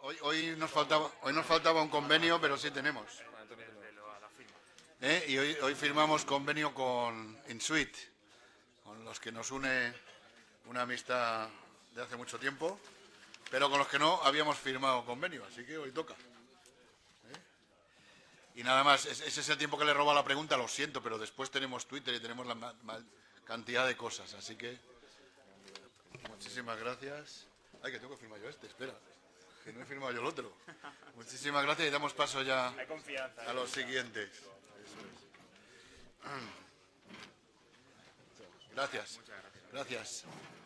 Hoy nos faltaba un convenio, pero sí tenemos. Y hoy firmamos convenio con InSuite, con los que nos une una amistad de hace mucho tiempo, pero con los que no habíamos firmado convenio, así que hoy toca. Y nada más, ese es el tiempo que le roba la pregunta, lo siento, pero después tenemos Twitter y tenemos la cantidad de cosas, así que muchísimas gracias. Ay, que tengo que firmar yo espera, que no he firmado yo el otro. Muchísimas gracias y damos paso ya a los siguientes. Eso es. Gracias. Gracias.